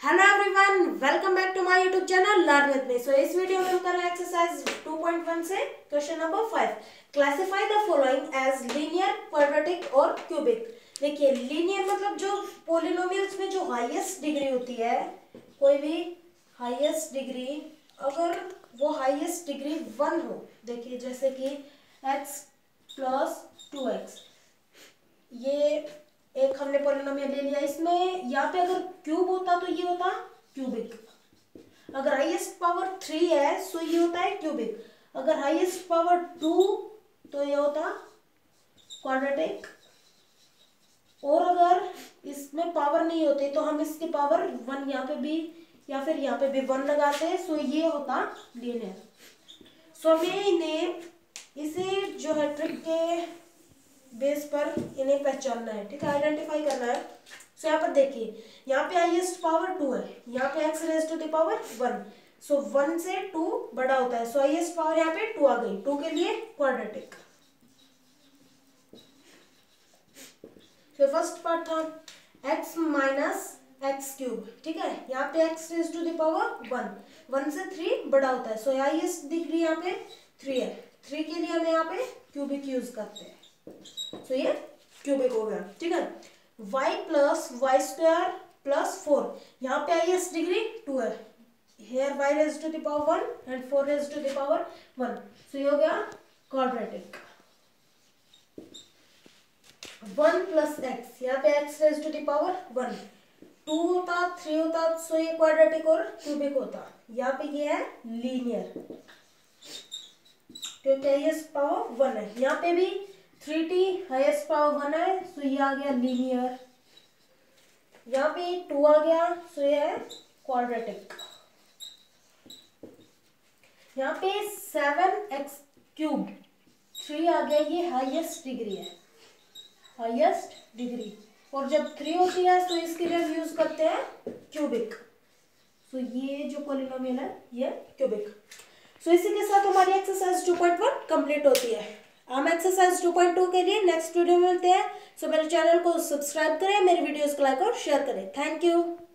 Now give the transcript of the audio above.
Hello everyone, welcome back to my YouTube channel learn with me. So इस video में हम कर रहे हैं एक्सरसाइज 2.1 से question number 5। Classify the following as linear, quadratic और क्यूबिक। देखिए, लीनियर मतलब जो पॉलिनोमियल्स में जो हाईएस्ट डिग्री होती है, कोई भी हाईएस्ट डिग्री, अगर वो हाईएस्ट डिग्री 1 हो, देखिए जैसे कि x प्लस 2x, ये एक हमने पॉलिनोमियल ले लिया। इसमें यहाँ पे अगर क्यूब होता तो ये होता क्यूबिक, अगर हाईएस्ट पावर 3 है तो ये होता है क्यूबिक, अगर हाईएस्ट पावर 2 तो ये होता क्वाड्रेटिक, और अगर इसमें पावर नहीं होती तो हम इसकी पावर 1 यहाँ पे भी या फिर यहाँ पे भी 1 लगाते हैं, सो ये होता लीनियर। सो हमें इन्हें इसे जो है ट्रिक के बेस पर इन्हें पहचानना है, ठीक है, आइडेंटिफाई करना है। सो यहाँ पर देखिए, यहाँ पे हाईएस्ट पावर 2 है, यहाँ पे x raise to the power 1, so 1 से 2 बड़ा होता है, सो हाईएस्ट पावर यहाँ पे 2 आ गई, 2 के लिए क्वाड्रेटिक। तो फर्स्ट पार्ट था x माइनस एक्स क्यूब, ठीक है, यहाँ पे x raise to the power 1 से 3 बड़ा होता है, सो हाईएस्ट डिग्री यहाँ पे 3 है, 3 के लिए हमें यहाँ पे क्यूबिक यूज करते हैं, तो ये क्यूबिक हो गया, ठीक है। y plus y square plus 4, यहाँ पे हाईएस्ट डिग्री 2 है, here y raise to the power 1 and 4 raise to the power 1, so ये हो गया क्वाड्रेटिक। 1 प्लस x, यहाँ पे x raise to the power 1, 2 होता 3 होता, सो ये क्वाड्रेटिक और क्यूबिक होता। यहाँ पे ये है लीनियर, क्योंकि हाईएस्ट पावर 1 है, यहाँ पे भी 3t हाईएस्ट पावर 1 है, सो ये आ गया लीनियर। यहाँ पे 2 आ गया, सो ये है क्वाड्रेटिक। यहाँ पे 7x क्यूब 3 आ गया, ये हाईएस्ट डिग्री है, हाईएस्ट डिग्री, और जब 3 होती है तो इसके लिए हम यूज करते हैं क्यूबिक। सो ये जो पॉलिनोमियल है ये क्यूबिक। सो इसी के साथ हमारी एक्सरसाइज 2.1 कंप्लीट होती है। हम एक्सरसाइज 2.2 के लिए नेक्स्ट वीडियो में मिलते हैं। सो मेरे चैनल को सब्सक्राइब करें, मेरे वीडियोस को लाइक और शेयर करें। Thank you.